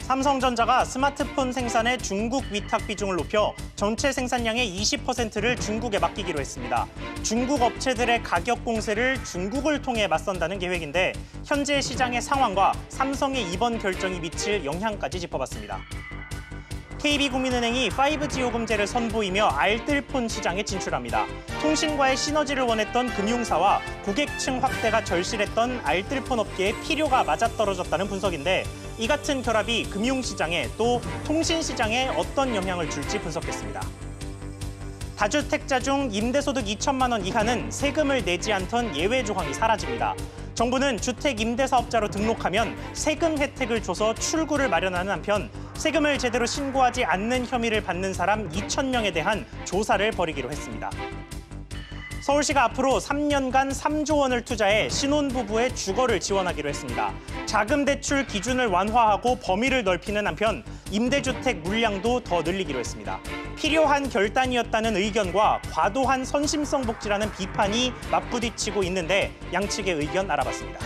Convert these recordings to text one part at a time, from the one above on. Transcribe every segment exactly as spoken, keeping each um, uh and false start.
삼성전자가 스마트폰 생산의 중국 위탁 비중을 높여 전체 생산량의 이십 퍼센트를 중국에 맡기기로 했습니다. 중국 업체들의 가격 공세를 중국을 통해 맞선다는 계획인데 현재 시장의 상황과 삼성의 이번 결정이 미칠 영향까지 짚어봤습니다. 케이비국민은행이 파이브지 요금제를 선보이며 알뜰폰 시장에 진출합니다. 통신과의 시너지를 원했던 금융사와 고객층 확대가 절실했던 알뜰폰 업계의 필요가 맞아떨어졌다는 분석인데 이 같은 결합이 금융시장에 또 통신시장에 어떤 영향을 줄지 분석했습니다. 다주택자 중 임대소득 이천만 원 이하는 세금을 내지 않던 예외 조항이 사라집니다. 정부는 주택 임대사업자로 등록하면 세금 혜택을 줘서 출구를 마련하는 한편 세금을 제대로 신고하지 않는 혐의를 받는 사람 이천 명에 대한 조사를 벌이기로 했습니다. 서울시가 앞으로 삼 년간 삼조 원을 투자해 신혼부부의 주거를 지원하기로 했습니다. 자금 대출 기준을 완화하고 범위를 넓히는 한편 임대주택 물량도 더 늘리기로 했습니다. 필요한 결단이었다는 의견과 과도한 선심성 복지라는 비판이 맞부딪히고 있는데 양측의 의견 알아봤습니다.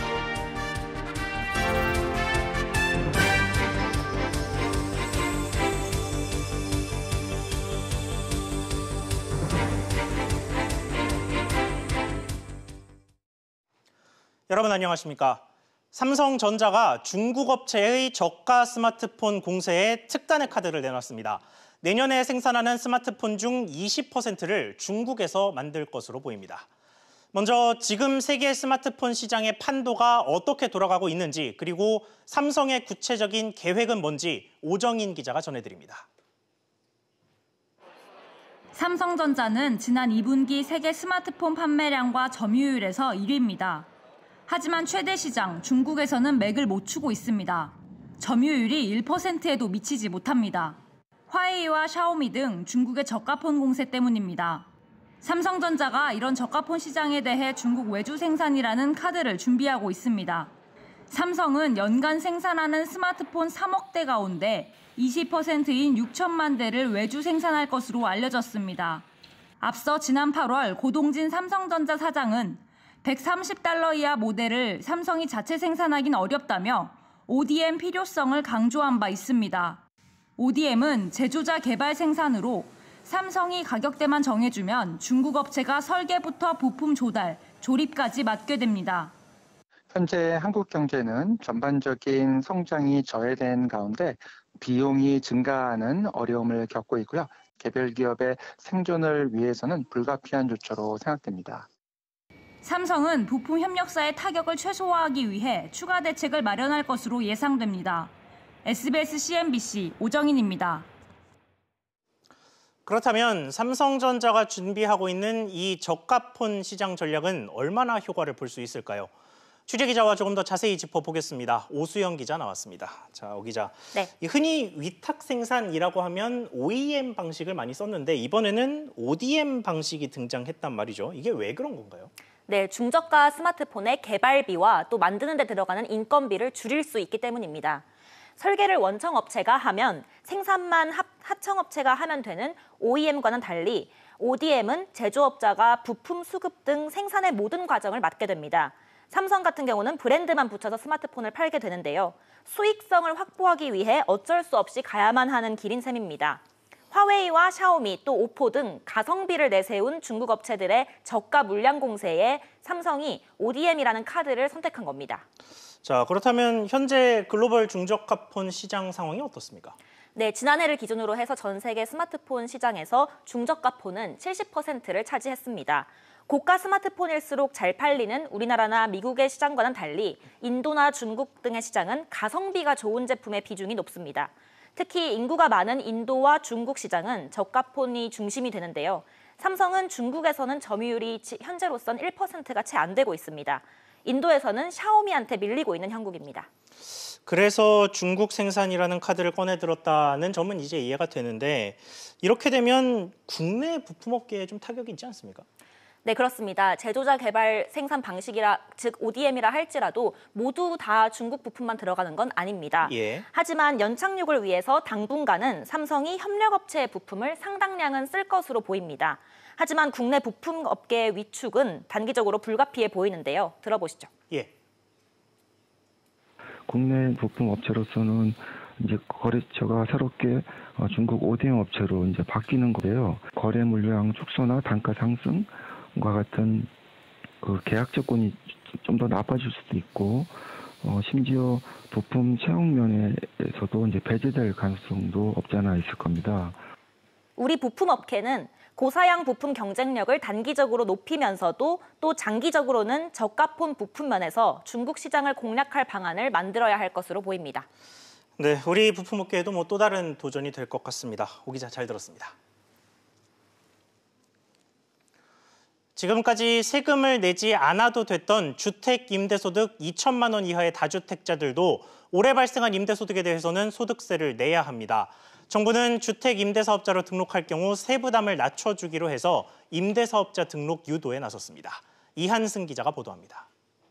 여러분 안녕하십니까? 삼성전자가 중국 업체의 저가 스마트폰 공세에 특단의 카드를 내놨습니다. 내년에 생산하는 스마트폰 중 이십 퍼센트를 중국에서 만들 것으로 보입니다. 먼저 지금 세계 스마트폰 시장의 판도가 어떻게 돌아가고 있는지 그리고 삼성의 구체적인 계획은 뭔지 오정인 기자가 전해드립니다. 삼성전자는 지난 이 분기 세계 스마트폰 판매량과 점유율에서 일 위입니다. 하지만 최대 시장 중국에서는 맥을 못 추고 있습니다. 점유율이 일 퍼센트에도 미치지 못합니다. 화웨이와 샤오미 등 중국의 저가폰 공세 때문입니다. 삼성전자가 이런 저가폰 시장에 대해 중국 외주 생산이라는 카드를 준비하고 있습니다. 삼성은 연간 생산하는 스마트폰 삼억 대 가운데 이십 퍼센트인 육천만 대를 외주 생산할 것으로 알려졌습니다. 앞서 지난 팔월 고동진 삼성전자 사장은 백삼십 달러 이하 모델을 삼성이 자체 생산하긴 어렵다며 오디엠 필요성을 강조한 바 있습니다. 오디엠은 제조자 개발 생산으로 삼성이 가격대만 정해주면 중국 업체가 설계부터 부품 조달, 조립까지 맡게 됩니다. 현재 한국 경제는 전반적인 성장이 저해된 가운데 비용이 증가하는 어려움을 겪고 있고요. 개별 기업의 생존을 위해서는 불가피한 조처로 생각됩니다. 삼성은 부품 협력사의 타격을 최소화하기 위해 추가 대책을 마련할 것으로 예상됩니다. 에스비에스 씨엔비씨 오정인입니다. 그렇다면 삼성전자가 준비하고 있는 이 저가폰 시장 전략은 얼마나 효과를 볼 수 있을까요? 취재기자와 조금 더 자세히 짚어보겠습니다. 오수영 기자 나왔습니다. 자, 오 기자. 네. 흔히 위탁 생산이라고 하면 오이엠 방식을 많이 썼는데 이번에는 오디엠 방식이 등장했단 말이죠. 이게 왜 그런 건가요? 네, 중저가 스마트폰의 개발비와 또 만드는 데 들어가는 인건비를 줄일 수 있기 때문입니다. 설계를 원청업체가 하면 생산만 합, 하청업체가 하면 되는 오이엠과는 달리 오디엠은 제조업자가 부품 수급 등 생산의 모든 과정을 맡게 됩니다. 삼성 같은 경우는 브랜드만 붙여서 스마트폰을 팔게 되는데요. 수익성을 확보하기 위해 어쩔 수 없이 가야만 하는 길인 셈입니다. 화웨이와 샤오미 또 오포 등 가성비를 내세운 중국 업체들의 저가 물량 공세에 삼성이 오디엠이라는 카드를 선택한 겁니다. 자, 그렇다면 현재 글로벌 중저가폰 시장 상황이 어떻습니까? 네, 지난해를 기준으로 해서 전 세계 스마트폰 시장에서 중저가폰은 칠십 퍼센트를 차지했습니다. 고가 스마트폰일수록 잘 팔리는 우리나라나 미국의 시장과는 달리 인도나 중국 등의 시장은 가성비가 좋은 제품의 비중이 높습니다. 특히 인구가 많은 인도와 중국 시장은 저가폰이 중심이 되는데요. 삼성은 중국에서는 점유율이 현재로선 일 퍼센트가 채 안 되고 있습니다. 인도에서는 샤오미한테 밀리고 있는 형국입니다. 그래서 중국 생산이라는 카드를 꺼내 들었다는 점은 이제 이해가 되는데 이렇게 되면 국내 부품업계에 좀 타격이 있지 않습니까? 네, 그렇습니다. 제조자 개발 생산 방식이라 즉 오디엠이라 할지라도 모두 다 중국 부품만 들어가는 건 아닙니다. 예. 하지만 연착륙을 위해서 당분간은 삼성이 협력업체의 부품을 상당량은 쓸 것으로 보입니다. 하지만 국내 부품업계의 위축은 단기적으로 불가피해 보이는데요. 들어보시죠. 예. 국내 부품 업체로서는 이제 거래처가 새롭게 중국 오디엠 업체로 이제 바뀌는 거예요. 거래 물량 축소나 단가 상승과 같은 그 계약 조건이 좀 더 나빠질 수도 있고, 어, 심지어 부품 채용 면에서도 이제 배제될 가능성도 없지 않아 있을 겁니다. 우리 부품업계는 고사양 부품 경쟁력을 단기적으로 높이면서도 또 장기적으로는 저가폰 부품 면에서 중국 시장을 공략할 방안을 만들어야 할 것으로 보입니다. 네, 우리 부품업계에도 뭐 또 다른 도전이 될 것 같습니다. 오 기자 잘 들었습니다. 지금까지 세금을 내지 않아도 됐던 주택 임대소득 이천만 원 이하의 다주택자들도 올해 발생한 임대소득에 대해서는 소득세를 내야 합니다. 정부는 주택 임대사업자로 등록할 경우 세부담을 낮춰주기로 해서 임대사업자 등록 유도에 나섰습니다. 이한승 기자가 보도합니다.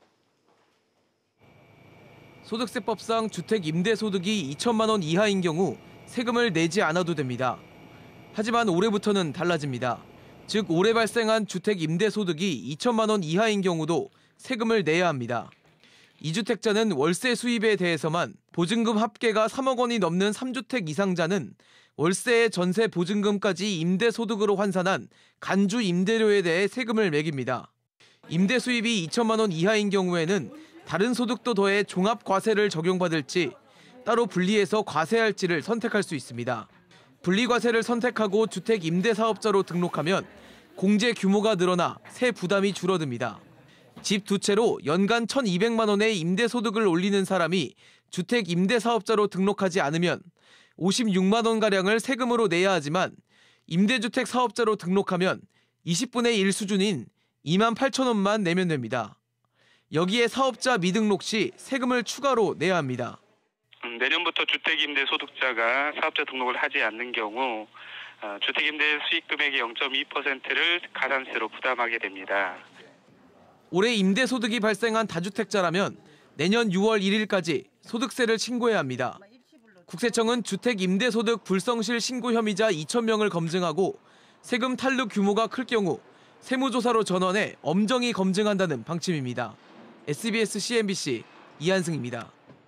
소득세법상 주택 임대소득이 이천만 원 이하인 경우 세금을 내지 않아도 됩니다. 하지만 올해부터는 달라집니다. 즉 올해 발생한 주택 임대소득이 이천만 원 이하인 경우도 세금을 내야 합니다. 이주택자는 월세 수입에 대해서만, 보증금 합계가 삼억 원이 넘는 삼 주택 이상자는 월세의 전세 보증금까지 임대소득으로 환산한 간주 임대료에 대해 세금을 매깁니다. 임대 수입이 이천만 원 이하인 경우에는 다른 소득도 더해 종합과세를 적용받을지 따로 분리해서 과세할지를 선택할 수 있습니다. 분리과세를 선택하고 주택 임대사업자로 등록하면 공제 규모가 늘어나 세 부담이 줄어듭니다. 집 두 채로 연간 천이백만 원의 임대소득을 올리는 사람이 주택 임대사업자로 등록하지 않으면 오십육만 원가량을 세금으로 내야 하지만 임대주택 사업자로 등록하면 이십분의 일 수준인 이만 팔천 원만 내면 됩니다. 여기에 사업자 미등록 시 세금을 추가로 내야 합니다. 내년부터 주택임대소득자가 사업자 등록을 하지 않는 경우 주택임대 수익금액의 영 점 이 퍼센트를 가산세로 부담하게 됩니다. 올해 임대소득이 발생한 다주택자라면 내년 유월 일일까지 소득세를 신고해야 합니다. 국세청은 주택임대소득 불성실 신고 혐의자 이천 명을 검증하고 세금 탈루 규모가 클 경우 세무조사로 전환해 엄정히 검증한다는 방침입니다. 에스비에스 씨엔비씨 이한승입니다.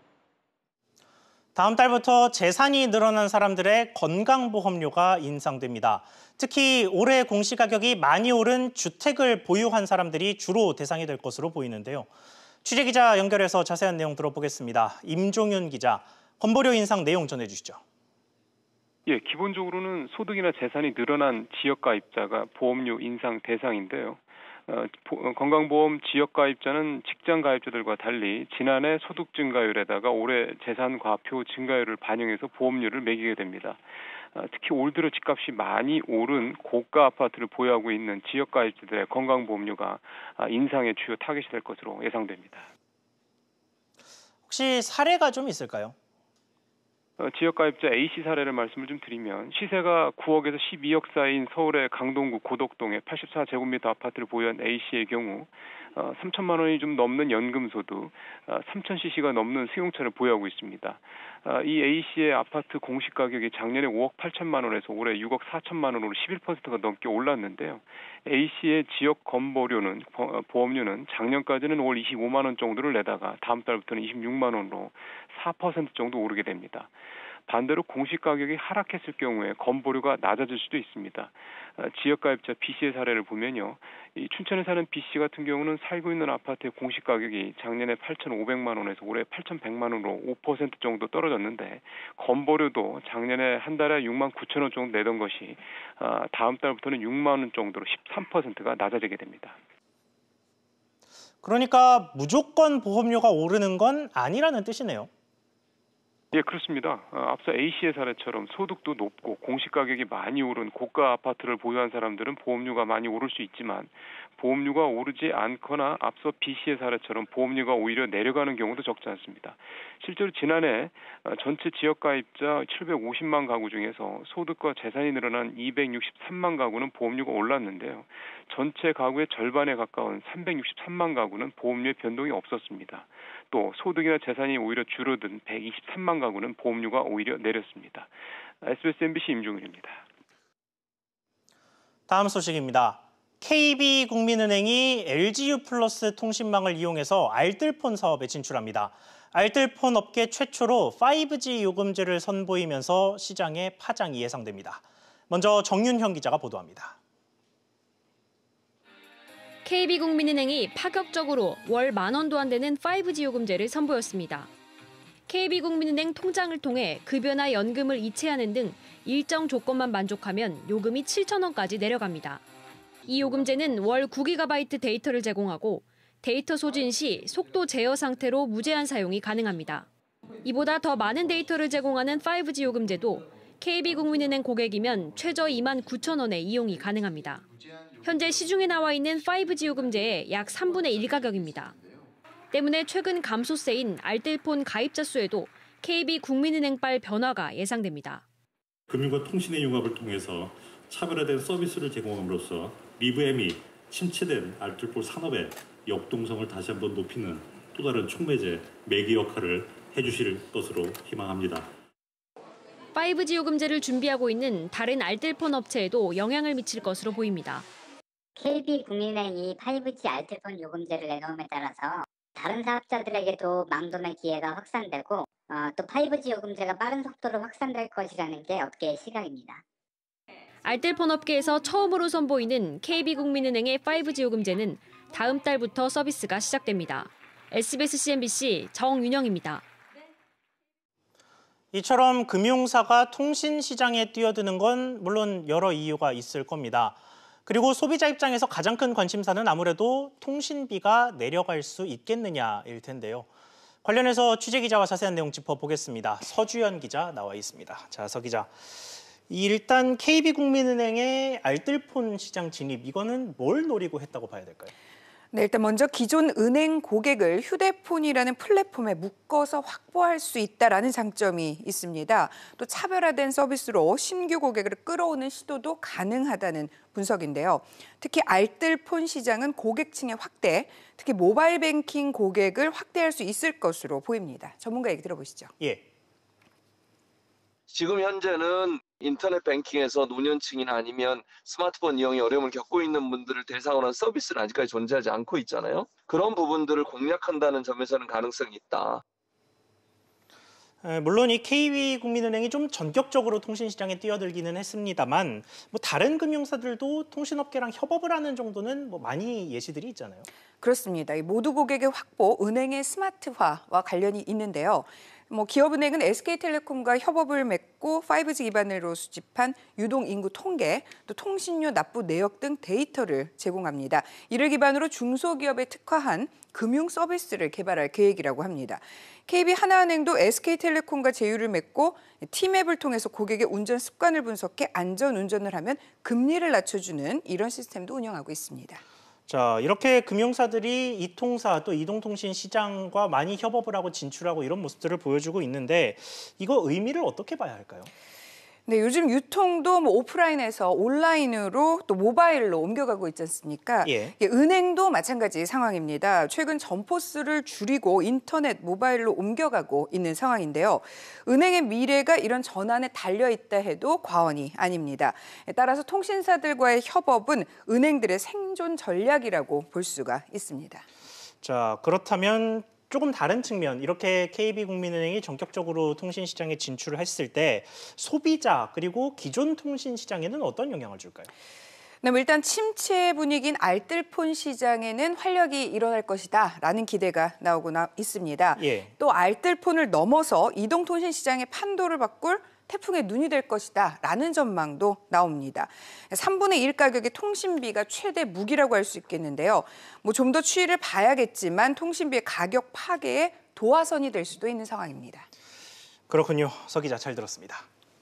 다음 달부터 재산이 늘어난 사람들의 건강보험료가 인상됩니다. 특히 올해 공시가격이 많이 오른 주택을 보유한 사람들이 주로 대상이 될 것으로 보이는데요. 취재기자 연결해서 자세한 내용 들어보겠습니다. 임종윤 기자, 건보료 인상 내용 전해주시죠. 예, 기본적으로는 소득이나 재산이 늘어난 지역가입자가 보험료 인상 대상인데요. 어, 건강보험 지역가입자는 직장가입자들과 달리 지난해 소득 증가율에다가 올해 재산과표 증가율을 반영해서 보험료를 매기게 됩니다. 어, 특히 올 들어 집값이 많이 오른 고가 아파트를 보유하고 있는 지역가입자들의 건강보험료가 인상의 주요 타겟이 될 것으로 예상됩니다. 혹시 사례가 좀 있을까요? 어, 지역가입자 A씨 사례를 말씀을 좀 드리면 시세가 구억에서 십이억 사이인 서울의 강동구 고덕동의 팔십사 제곱미터 아파트를 보유한 A씨의 경우 어, 삼천만 원이 좀 넘는 연금소득, 어, 삼천 씨씨가 넘는 승용차를 보유하고 있습니다. 어, 이 A씨의 아파트 공시가격이 작년에 오억 팔천만 원에서 올해 육억 사천만 원으로 십일 퍼센트가 넘게 올랐는데요. A씨의 지역 건보료는, 보험료는 작년까지는 월 이십오만 원 정도를 내다가 다음 달부터는 이십육만 원으로 사 퍼센트 정도 오르게 됩니다. 반대로 공시가격이 하락했을 경우에 건보료가 낮아질 수도 있습니다. 지역가입자 B씨의 사례를 보면요. 이 춘천에 사는 B씨 같은 경우는 살고 있는 아파트의 공시가격이 작년에 팔천오백만 원에서 올해 팔천백만 원으로 오 퍼센트 정도 떨어졌는데 건보료도 작년에 한 달에 육만 구천 원 정도 내던 것이 다음 달부터는 육만 원 정도로 십삼 퍼센트가 낮아지게 됩니다. 그러니까 무조건 보험료가 오르는 건 아니라는 뜻이네요. 예, 그렇습니다. 어, 앞서 A씨의 사례처럼 소득도 높고 공시가격이 많이 오른 고가 아파트를 보유한 사람들은 보험료가 많이 오를 수 있지만 보험료가 오르지 않거나 앞서 B씨의 사례처럼 보험료가 오히려 내려가는 경우도 적지 않습니다. 실제로 지난해 전체 지역가입자 칠백오십만 가구 중에서 소득과 재산이 늘어난 이백육십삼만 가구는 보험료가 올랐는데요. 전체 가구의 절반에 가까운 삼백육십삼만 가구는 보험료의 변동이 없었습니다. 또 소득이나 재산이 오히려 줄어든 백이십삼만 가구는 보험료가 오히려 내렸습니다. 에스비에스 엠비씨 임종윤입니다. 다음 소식입니다. 케이비국민은행이 엘지유 플러스 통신망을 이용해서 알뜰폰 사업에 진출합니다. 알뜰폰 업계 최초로 파이브지 요금제를 선보이면서 시장에 파장이 예상됩니다. 먼저 정윤형 기자가 보도합니다. 케이비국민은행이 파격적으로 월 만 원도 안 되는 파이브지 요금제를 선보였습니다. 케이비국민은행 통장을 통해 급여나 연금을 이체하는 등 일정 조건만 만족하면 요금이 칠천 원까지 내려갑니다. 이 요금제는 월 구 기가바이트 데이터를 제공하고 데이터 소진 시 속도 제어 상태로 무제한 사용이 가능합니다. 이보다 더 많은 데이터를 제공하는 파이브지 요금제도 케이비국민은행 고객이면 최저 이만 구천 원에 이용이 가능합니다. 현재 시중에 나와 있는 파이브지 요금제의 약 삼분의 일 가격입니다. 때문에 최근 감소세인 알뜰폰 가입자 수에도 케이비국민은행발 변화가 예상됩니다. 금융과 통신의 융합을 통해서 차별화된 서비스를 제공함으로써 리브엠이 침체된 알뜰폰 산업의 역동성을 다시 한번 높이는 또 다른 촉매제, 매개 역할을 해주실 것으로 희망합니다. 파이브지 요금제를 준비하고 있는 다른 알뜰폰 업체에도 영향을 미칠 것으로 보입니다. 케이비국민은행이 파이브지 알뜰폰 요금제를 내놓음에 따라서 다른 사업자들에게도 망도의 기회가 확산되고 어, 또 파이브지 요금제가 빠른 속도로 확산될 것이라는 게 업계의 시각입니다. 알뜰폰 업계에서 처음으로 선보이는 케이비국민은행의 파이브지 요금제는 다음 달부터 서비스가 시작됩니다. 에스비에스 씨엔비씨 정윤영입니다. 이처럼 금융사가 통신시장에 뛰어드는 건 물론 여러 이유가 있을 겁니다. 그리고 소비자 입장에서 가장 큰 관심사는 아무래도 통신비가 내려갈 수 있겠느냐일 텐데요. 관련해서 취재기자와 자세한 내용 짚어보겠습니다. 서주연 기자 나와 있습니다. 자, 서 기자. 일단 케이비국민은행의 알뜰폰 시장 진입, 이거는 뭘 노리고 했다고 봐야 될까요? 네, 일단 먼저 기존 은행 고객을 휴대폰이라는 플랫폼에 묶어서 확보할 수 있다라는 장점이 있습니다. 또 차별화된 서비스로 신규 고객을 끌어오는 시도도 가능하다는 분석인데요. 특히 알뜰폰 시장은 고객층의 확대, 특히 모바일 뱅킹 고객을 확대할 수 있을 것으로 보입니다. 전문가 얘기 들어보시죠. 예. 지금 현재는 인터넷 뱅킹에서 노년층이나 아니면 스마트폰 이용에 어려움을 겪고 있는 분들을 대상으로 한 서비스는 아직까지 존재하지 않고 있잖아요. 그런 부분들을 공략한다는 점에서는 가능성이 있다. 물론 이 케이비국민은행이 좀 전격적으로 통신시장에 뛰어들기는 했습니다만 뭐 다른 금융사들도 통신업계랑 협업을 하는 정도는 뭐 많이 예시들이 있잖아요. 그렇습니다. 이 모두 고객의 확보, 은행의 스마트화와 관련이 있는데요. 뭐 기업은행은 에스케이텔레콤과 협업을 맺고 파이브지 기반으로 수집한 유동 인구 통계, 또 통신료 납부 내역 등 데이터를 제공합니다. 이를 기반으로 중소기업에 특화한 금융 서비스를 개발할 계획이라고 합니다. 케이비 하나은행도 에스케이텔레콤과 제휴를 맺고 티맵을 통해서 고객의 운전 습관을 분석해 안전 운전을 하면 금리를 낮춰주는 이런 시스템도 운영하고 있습니다. 자, 이렇게 금융사들이 이통사 또 이동통신 시장과 많이 협업을 하고 진출하고 이런 모습들을 보여주고 있는데 이거 의미를 어떻게 봐야 할까요? 네, 요즘 유통도 뭐 오프라인에서 온라인으로 또 모바일로 옮겨가고 있지 않습니까? 예. 예, 은행도 마찬가지 상황입니다. 최근 점포 수를 줄이고 인터넷, 모바일로 옮겨가고 있는 상황인데요. 은행의 미래가 이런 전환에 달려있다 해도 과언이 아닙니다. 따라서 통신사들과의 협업은 은행들의 생존 전략이라고 볼 수가 있습니다. 자, 그렇다면 조금 다른 측면, 이렇게 케이비국민은행이 전격적으로 통신시장에 진출을 했을 때 소비자 그리고 기존 통신시장에는 어떤 영향을 줄까요? 네, 일단 침체 분위기인 알뜰폰 시장에는 활력이 일어날 것이다 라는 기대가 나오고 나, 있습니다. 예. 또 알뜰폰을 넘어서 이동통신 시장의 판도를 바꿀 태풍의 눈이 될 것이다 라는 전망도 나옵니다. 삼분의 일 가격의 통신비가 최대 무기라고 할 수 있겠는데요. 뭐 좀 더 추이를 봐야겠지만 통신비의 가격 파괴의 도화선이 될 수도 있는 상황입니다. 그렇군요. 서 기자 잘 들었습니다.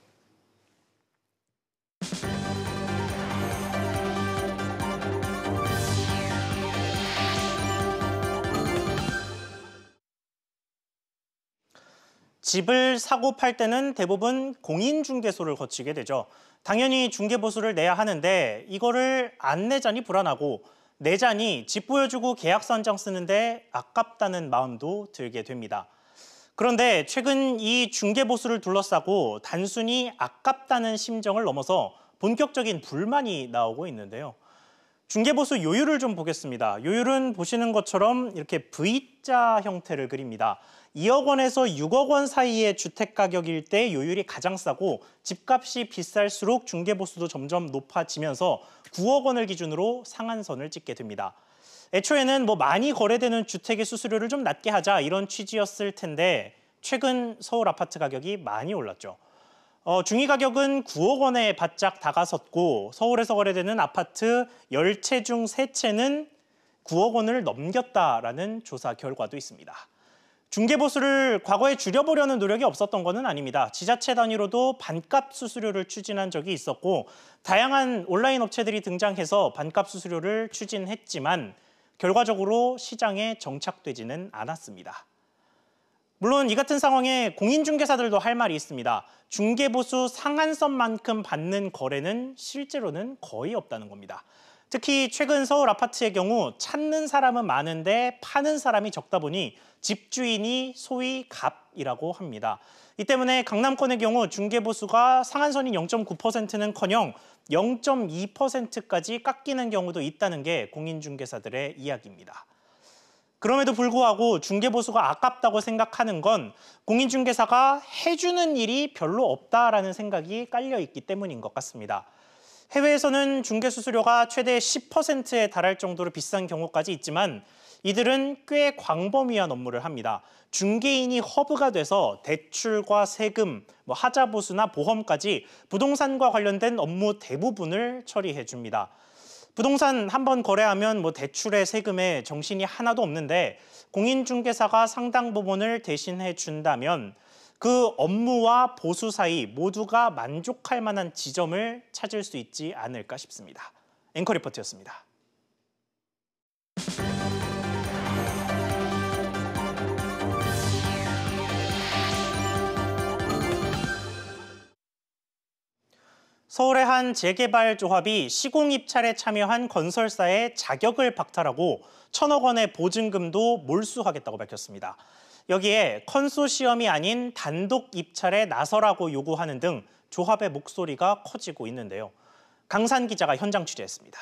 집을 사고 팔 때는 대부분 공인중개소를 거치게 되죠. 당연히 중개보수를 내야 하는데 이거를 안 내자니 불안하고 내자니 집 보여주고 계약서 한 장 쓰는데 아깝다는 마음도 들게 됩니다. 그런데 최근 이 중개보수를 둘러싸고 단순히 아깝다는 심정을 넘어서 본격적인 불만이 나오고 있는데요. 중개보수 요율을 좀 보겠습니다. 요율은 보시는 것처럼 이렇게 V자 형태를 그립니다. 이억 원에서 육억 원 사이의 주택 가격일 때 요율이 가장 싸고 집값이 비쌀수록 중개보수도 점점 높아지면서 구억 원을 기준으로 상한선을 찍게 됩니다. 애초에는 뭐 많이 거래되는 주택의 수수료를 좀 낮게 하자 이런 취지였을 텐데 최근 서울 아파트 가격이 많이 올랐죠. 어, 중위 가격은 구억 원에 바짝 다가섰고 서울에서 거래되는 아파트 열 채 중 세 채는 구억 원을 넘겼다라는 조사 결과도 있습니다. 중개보수를 과거에 줄여보려는 노력이 없었던 것은 아닙니다. 지자체 단위로도 반값 수수료를 추진한 적이 있었고 다양한 온라인 업체들이 등장해서 반값 수수료를 추진했지만 결과적으로 시장에 정착되지는 않았습니다. 물론 이 같은 상황에 공인중개사들도 할 말이 있습니다. 중개보수 상한선만큼 받는 거래는 실제로는 거의 없다는 겁니다. 특히 최근 서울 아파트의 경우 찾는 사람은 많은데 파는 사람이 적다 보니 집주인이 소위 갑이라고 합니다. 이 때문에 강남권의 경우 중개보수가 상한선인 영 점 구 퍼센트는커녕 영 점 이 퍼센트까지 깎이는 경우도 있다는 게 공인중개사들의 이야기입니다. 그럼에도 불구하고 중개보수가 아깝다고 생각하는 건 공인중개사가 해주는 일이 별로 없다라는 생각이 깔려있기 때문인 것 같습니다. 해외에서는 중개수수료가 최대 십 퍼센트에 달할 정도로 비싼 경우까지 있지만 이들은 꽤 광범위한 업무를 합니다. 중개인이 허브가 돼서 대출과 세금, 뭐 하자보수나 보험까지 부동산과 관련된 업무 대부분을 처리해 줍니다. 부동산 한번 거래하면 뭐 대출에 세금에 정신이 하나도 없는데 공인중개사가 상당 부분을 대신해 준다면 그 업무와 보수 사이 모두가 만족할 만한 지점을 찾을 수 있지 않을까 싶습니다. 앵커 리포트였습니다. 서울의 한 재개발 조합이 시공 입찰에 참여한 건설사의 자격을 박탈하고 천억 원의 보증금도 몰수하겠다고 밝혔습니다. 여기에 컨소시엄이 아닌 단독 입찰에 나서라고 요구하는 등 조합의 목소리가 커지고 있는데요. 강산 기자가 현장 취재했습니다.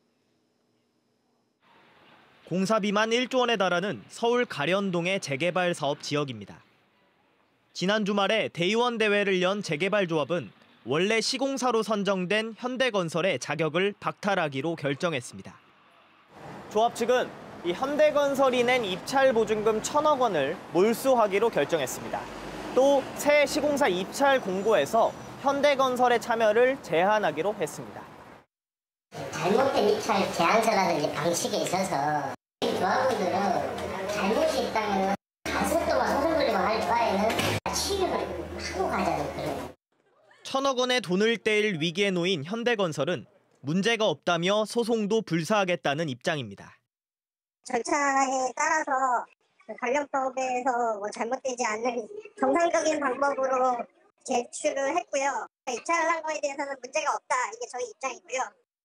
공사비만 일조 원에 달하는 서울 가련동의 재개발 사업 지역입니다. 지난 주말에 대의원 대회를 연 재개발 조합은 원래 시공사로 선정된 현대건설의 자격을 박탈하기로 결정했습니다. 조합 측은 이 현대건설이 낸 입찰 보증금 천억 원을 몰수하기로 결정했습니다. 또 새 시공사 입찰 공고에서 현대건설의 참여를 제한하기로 했습니다. 잘못된 입찰 제한서라든지 방식에 있어서 조합원들은 잘못이 있다면 가슴 동안 소송 걸리고 할 바에는 취업을 하고 가자는 그런. 천억 원의 돈을 떼일 위기에 놓인 현대건설은 문제가 없다며 소송도 불사하겠다는 입장입니다. 절차에 따라서 관련법에서 뭐 잘못되지 않는 정상적인 방법으로 제출을 했고요. 입찰을 한 거에 대해서는 문제가 없다. 이게 저희 입장이고요.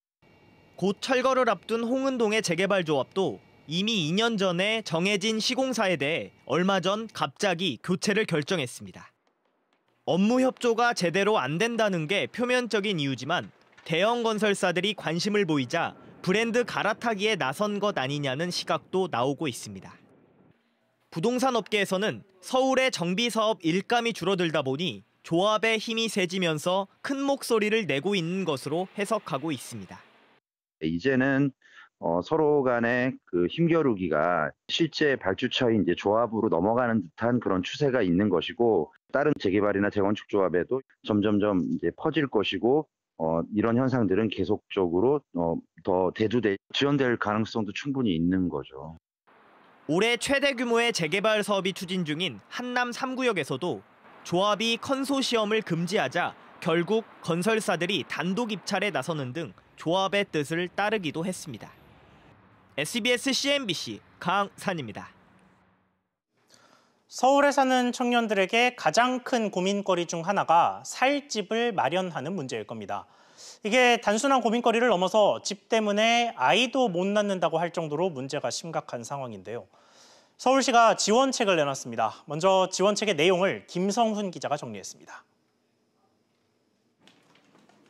곧 철거를 앞둔 홍은동의 재개발 조합도 이미 이 년 전에 정해진 시공사에 대해 얼마 전 갑자기 교체를 결정했습니다. 업무 협조가 제대로 안 된다는 게 표면적인 이유지만 대형 건설사들이 관심을 보이자 브랜드 갈아타기에 나선 것 아니냐는 시각도 나오고 있습니다. 부동산 업계에서는 서울의 정비 사업 일감이 줄어들다 보니 조합의 힘이 세지면서 큰 목소리를 내고 있는 것으로 해석하고 있습니다. 이제는 어, 서로 간의 그 힘겨루기가 실제 발주처인 이제 조합으로 넘어가는 듯한 그런 추세가 있는 것이고 다른 재개발이나 재건축 조합에도 점점점 이제 퍼질 것이고 어, 이런 현상들은 계속적으로 어, 더 대두돼 지연될 가능성도 충분히 있는 거죠. 올해 최대 규모의 재개발 사업이 추진 중인 한남 삼 구역에서도 조합이 컨소시엄을 금지하자 결국 건설사들이 단독 입찰에 나서는 등 조합의 뜻을 따르기도 했습니다. 에스비에스 씨엔비씨 강산입니다. 서울에 사는 청년들에게 가장 큰 고민거리 중 하나가 살 집을 마련하는 문제일 겁니다. 이게 단순한 고민거리를 넘어서 집 때문에 아이도 못 낳는다고 할 정도로 문제가 심각한 상황인데요. 서울시가 지원책을 내놨습니다. 먼저 지원책의 내용을 김성훈 기자가 정리했습니다.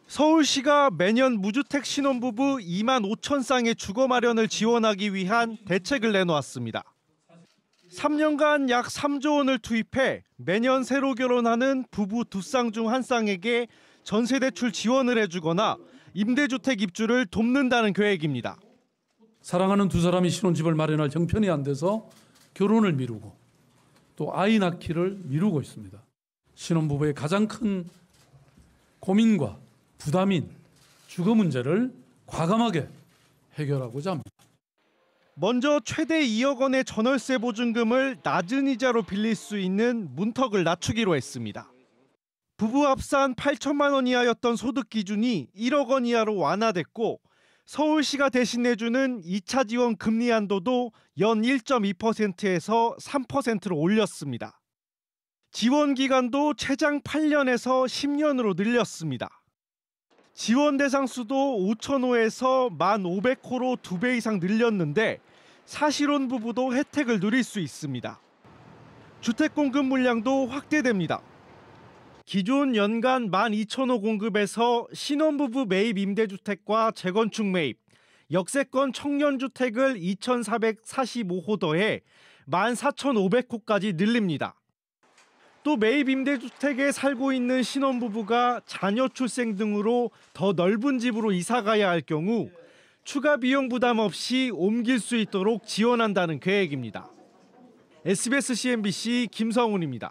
서울시가 매년 무주택 신혼부부 이만 오천 쌍의 주거 마련을 지원하기 위한 대책을 내놓았습니다. 삼 년간 약 삼조 원을 투입해 매년 새로 결혼하는 부부 두 쌍 중 한 쌍에게 전세대출 지원을 해주거나 임대주택 입주를 돕는다는 계획입니다. 사랑하는 두 사람이 신혼집을 마련할 형편이 안 돼서 결혼을 미루고 또 아이 낳기를 미루고 있습니다. 신혼부부의 가장 큰 고민과 부담인 주거 문제를 과감하게 해결하고자 합니다. 먼저 최대 이억 원의 전월세 보증금을 낮은 이자로 빌릴 수 있는 문턱을 낮추기로 했습니다. 부부 합산 팔천만 원 이하였던 소득 기준이 일억 원 이하로 완화됐고 서울시가 대신 내주는 이 차 지원 금리 한도도 연 일 점 이 퍼센트에서 삼 퍼센트로 올렸습니다. 지원 기간도 최장 팔 년에서 십 년으로 늘렸습니다. 지원 대상 수도 오천 호에서 만 오백 호로 두 배 이상 늘렸는데 사실혼 부부도 혜택을 누릴 수 있습니다. 주택 공급 물량도 확대됩니다. 기존 연간 만 이천 호 공급에서 신혼부부 매입 임대주택과 재건축 매입, 역세권 청년주택을 이천사백사십오 호 더해 만 사천오백 호까지 늘립니다. 또 매입 임대주택에 살고 있는 신혼부부가 자녀 출생 등으로 더 넓은 집으로 이사가야 할 경우 추가 비용 부담 없이 옮길 수 있도록 지원한다는 계획입니다. 에스비에스 씨엔비씨 김성훈입니다.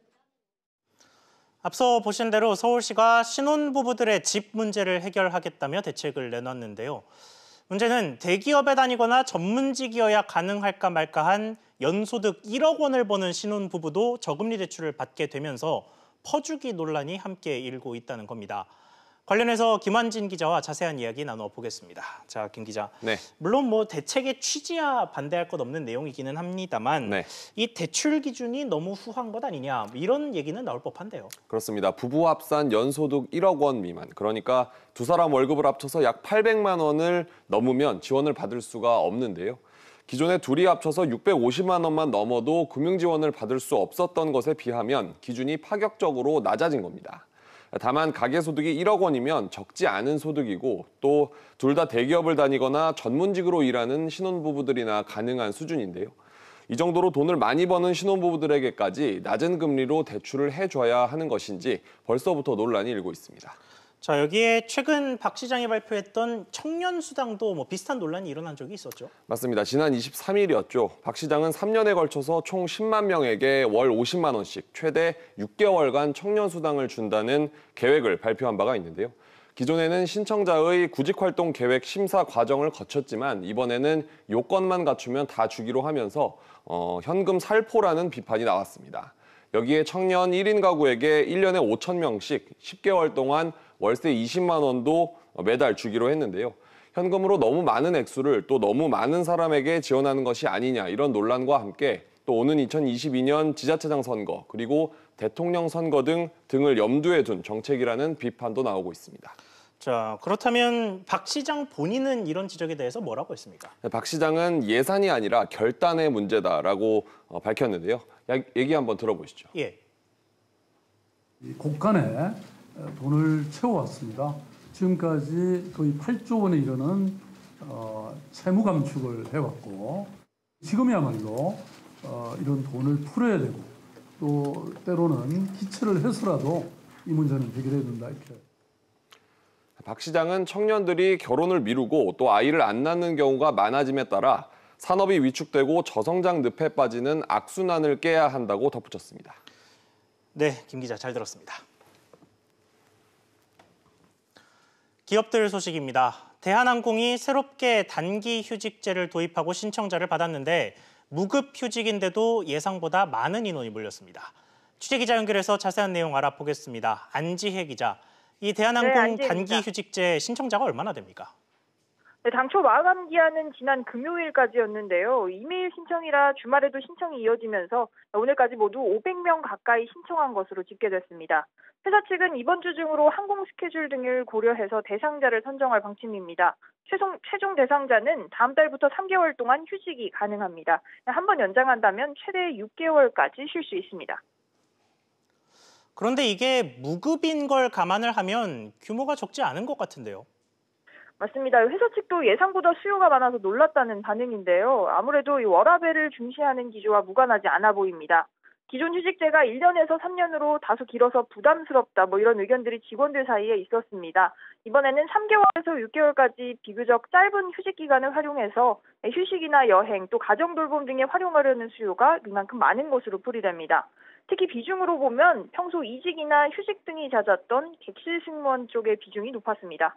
앞서 보신 대로 서울시가 신혼부부들의 집 문제를 해결하겠다며 대책을 내놨는데요. 문제는 대기업에 다니거나 전문직이어야 가능할까 말까한 연소득 일억 원을 버는 신혼부부도 저금리 대출을 받게 되면서 퍼주기 논란이 함께 일고 있다는 겁니다. 관련해서 김환진 기자와 자세한 이야기 나눠보겠습니다. 자, 김 기자. 네. 물론 뭐 대책의 취지야 반대할 것 없는 내용이기는 합니다만 네. 이 대출 기준이 너무 후한 것 아니냐 이런 얘기는 나올 법한데요. 그렇습니다. 부부 합산 연소득 일억 원 미만, 그러니까 두 사람 월급을 합쳐서 약 팔백만 원을 넘으면 지원을 받을 수가 없는데요. 기존에 둘이 합쳐서 육백오십만 원만 넘어도 금융지원을 받을 수 없었던 것에 비하면 기준이 파격적으로 낮아진 겁니다. 다만 가계소득이 일억 원이면 적지 않은 소득이고 또 둘 다 대기업을 다니거나 전문직으로 일하는 신혼부부들이나 가능한 수준인데요. 이 정도로 돈을 많이 버는 신혼부부들에게까지 낮은 금리로 대출을 해줘야 하는 것인지 벌써부터 논란이 일고 있습니다. 자, 여기에 최근 박 시장이 발표했던 청년수당도 뭐 비슷한 논란이 일어난 적이 있었죠? 맞습니다. 지난 이십삼 일이었죠. 박 시장은 삼 년에 걸쳐서 총 십만 명에게 월 오십만 원씩 최대 육 개월간 청년수당을 준다는 계획을 발표한 바가 있는데요. 기존에는 신청자의 구직활동 계획 심사 과정을 거쳤지만 이번에는 요건만 갖추면 다 주기로 하면서 어, 현금 살포라는 비판이 나왔습니다. 여기에 청년 일 인 가구에게 일 년에 오천 명씩 십 개월 동안 월세 이십만 원도 매달 주기로 했는데요. 현금으로 너무 많은 액수를 또 너무 많은 사람에게 지원하는 것이 아니냐 이런 논란과 함께 또 오는 이천이십이 년 지자체장 선거 그리고 대통령 선거 등 등을 염두에 둔 정책이라는 비판도 나오고 있습니다. 자, 그렇다면 박 시장 본인은 이런 지적에 대해서 뭐라고 했습니까? 박 시장은 예산이 아니라 결단의 문제다라고 밝혔는데요. 얘기 한번 들어보시죠. 예. 곳간에 돈을 채워왔습니다. 지금까지 거의 팔조 원에 이르는 어, 채무 감축을 해왔고 지금이야말로 어, 이런 돈을 풀어야 되고 또 때로는 기체를 해서라도 이 문제는 해결해야 된다 이렇게. 박 시장은 청년들이 결혼을 미루고 또 아이를 안 낳는 경우가 많아짐에 따라 산업이 위축되고 저성장 늪에 빠지는 악순환을 깨야 한다고 덧붙였습니다. 네, 김 기자 잘 들었습니다. 기업들 소식입니다. 대한항공이 새롭게 단기 휴직제를 도입하고 신청자를 받았는데 무급 휴직인데도 예상보다 많은 인원이 몰렸습니다. 취재기자 연결해서 자세한 내용 알아보겠습니다. 안지혜 기자. 이 대한항공 네, 단기 휴직제 신청자가 얼마나 됩니까? 네, 당초 마감 기한은 지난 금요일까지였는데요. 이메일 신청이라 주말에도 신청이 이어지면서 오늘까지 모두 오백 명 가까이 신청한 것으로 집계됐습니다. 회사 측은 이번 주 중으로 항공 스케줄 등을 고려해서 대상자를 선정할 방침입니다. 최종, 최종 대상자는 다음 달부터 삼 개월 동안 휴직이 가능합니다. 한 번 연장한다면 최대 육 개월까지 쉴 수 있습니다. 그런데 이게 무급인 걸 감안을 하면 규모가 적지 않은 것 같은데요. 맞습니다. 회사 측도 예상보다 수요가 많아서 놀랐다는 반응인데요. 아무래도 이 워라밸을 중시하는 기조와 무관하지 않아 보입니다. 기존 휴직제가 일 년에서 삼 년으로 다소 길어서 부담스럽다, 뭐 이런 의견들이 직원들 사이에 있었습니다. 이번에는 삼 개월에서 육 개월까지 비교적 짧은 휴직 기간을 활용해서 휴식이나 여행, 또 가정 돌봄 등에 활용하려는 수요가 이만큼 많은 것으로 풀이됩니다. 특히 비중으로 보면 평소 이직이나 휴직 등이 잦았던 객실 승무원 쪽의 비중이 높았습니다.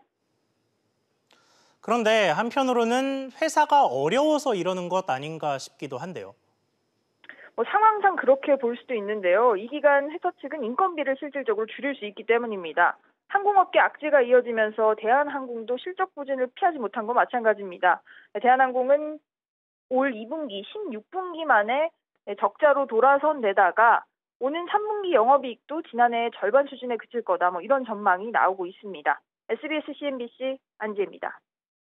그런데 한편으로는 회사가 어려워서 이러는 것 아닌가 싶기도 한데요. 뭐 상황상 그렇게 볼 수도 있는데요. 이 기간 회사 측은 인건비를 실질적으로 줄일 수 있기 때문입니다. 항공업계 악재가 이어지면서 대한항공도 실적 부진을 피하지 못한 건 마찬가지입니다. 대한항공은 올 이 분기, 십육 분기 만에 적자로 돌아선 데다가 오는 삼 분기 영업이익도 지난해 절반 수준에 그칠 거다, 뭐 이런 전망이 나오고 있습니다. 에스비에스 씨엔비씨 안지혜입니다.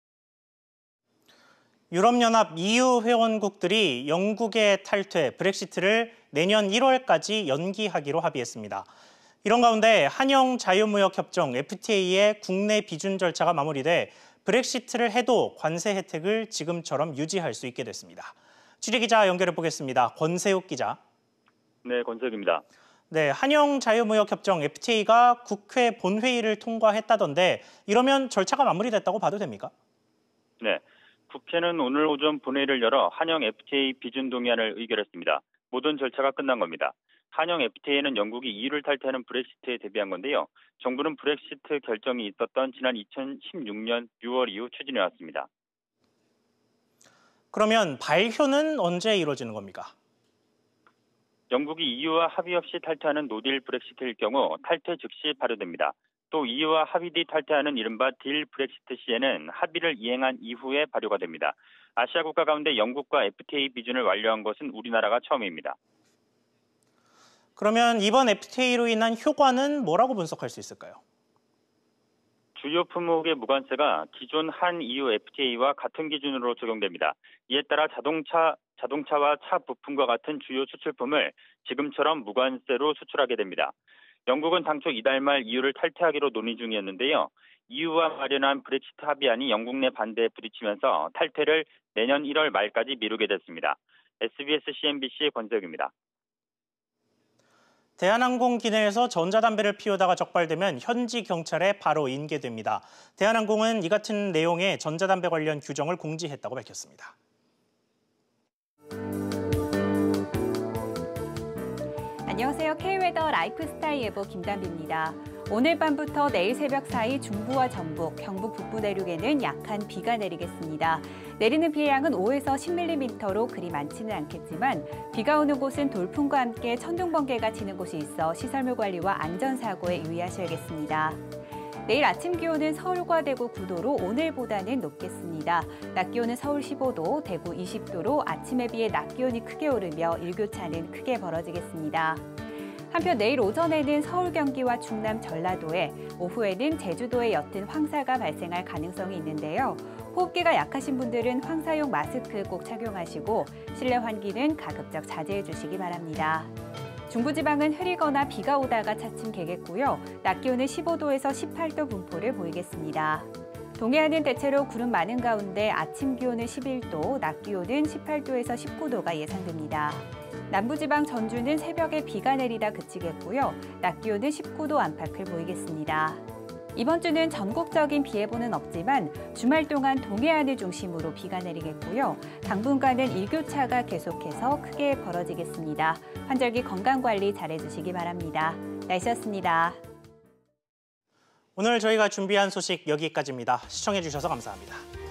유럽연합 이유 회원국들이 영국의 탈퇴, 브렉시트를 내년 일월까지 연기하기로 합의했습니다. 이런 가운데 한영 자유무역협정 에프티에이의 국내 비준 절차가 마무리돼 브렉시트를 해도 관세 혜택을 지금처럼 유지할 수 있게 됐습니다. 취재기자 연결해 보겠습니다. 권세욱 기자. 네, 권세욱입니다. 네, 한영 자유무역협정 에프티에이가 국회 본회의를 통과했다던데 이러면 절차가 마무리됐다고 봐도 됩니까? 네. 국회는 오늘 오전 본회의를 열어 한영 에프티에이 비준 동의안을 의결했습니다. 모든 절차가 끝난 겁니다. 한영 에프티에이는 영국이 이유를 탈퇴하는 브렉시트에 대비한 건데요. 정부는 브렉시트 결정이 있었던 지난 이천십육 년 유월 이후 추진해 왔습니다. 그러면 발효는 언제 이루어지는 겁니까? 영국이 이유와 합의 없이 탈퇴하는 노딜 브렉시트일 경우 탈퇴 즉시 발효됩니다. 또 이유와 합의 뒤 탈퇴하는 이른바 딜 브렉시트 시에는 합의를 이행한 이후에 발효가 됩니다. 아시아 국가 가운데 영국과 에프티에이 비준을 완료한 것은 우리나라가 처음입니다. 그러면 이번 에프티에이로 인한 효과는 뭐라고 분석할 수 있을까요? 주요 품목의 무관세가 기존 한 이유 에프티에이와 같은 기준으로 적용됩니다. 이에 따라 자동차, 자동차와 차 부품과 같은 주요 수출품을 지금처럼 무관세로 수출하게 됩니다. 영국은 당초 이달 말 이유를 탈퇴하기로 논의 중이었는데요. 이유와 마련한 브렉시트 합의안이 영국 내 반대에 부딪히면서 탈퇴를 내년 일월 말까지 미루게 됐습니다. 에스비에스 씨엔비씨 권세욱입니다. 대한항공 기내에서 전자담배를 피우다가 적발되면 현지 경찰에 바로 인계됩니다. 대한항공은 이 같은 내용의 전자담배 관련 규정을 공지했다고 밝혔습니다. 안녕하세요. K웨더 라이프스타일 예보 김담비입니다. 오늘 밤부터 내일 새벽 사이 중부와 전북, 경북 북부 내륙에는 약한 비가 내리겠습니다. 내리는 비의 양은 오에서 십 밀리미터로 그리 많지는 않겠지만 비가 오는 곳은 돌풍과 함께 천둥 번개가 치는 곳이 있어 시설물 관리와 안전사고에 유의하셔야겠습니다. 내일 아침 기온은 서울과 대구 구 도로 오늘보다는 높겠습니다. 낮 기온은 서울 십오 도, 대구 이십 도로 아침에 비해 낮 기온이 크게 오르며 일교차는 크게 벌어지겠습니다. 한편 내일 오전에는 서울, 경기와 충남, 전라도에, 오후에는 제주도에 옅은 황사가 발생할 가능성이 있는데요. 호흡기가 약하신 분들은 황사용 마스크 꼭 착용하시고 실내 환기는 가급적 자제해 주시기 바랍니다. 중부지방은 흐리거나 비가 오다가 차츰 개겠고요. 낮 기온은 십오 도에서 십팔 도 분포를 보이겠습니다. 동해안은 대체로 구름 많은 가운데 아침 기온은 십일 도, 낮 기온은 십팔 도에서 십구 도가 예상됩니다. 남부지방 전주는 새벽에 비가 내리다 그치겠고요. 낮 기온은 십구 도 안팎을 보이겠습니다. 이번 주는 전국적인 비 예보는 없지만 주말 동안 동해안을 중심으로 비가 내리겠고요. 당분간은 일교차가 계속해서 크게 벌어지겠습니다. 환절기 건강관리 잘해주시기 바랍니다. 날씨였습니다. 오늘 저희가 준비한 소식 여기까지입니다. 시청해주셔서 감사합니다.